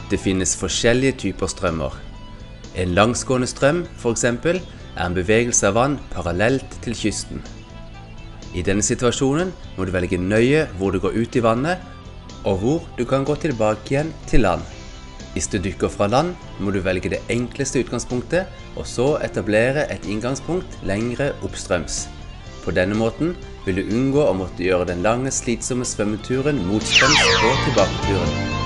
Det finnes forskjellige typer strømmer. En langsgående strøm, for eksempel, er en bevegelse av vann parallelt til kysten. I denne situasjonen må du velge nøye hvor du går ut i vannet, og hvor du kan gå tilbake igjen til land. Hvis du dykker fra land, må du velge det enkleste utgangspunktet, og så etablere et inngangspunkt lengre oppstrøms. På denne måten vil du unngå å måtte gjøre den lange, slitsomme svømmeturen motstrøms og tilbaketuren.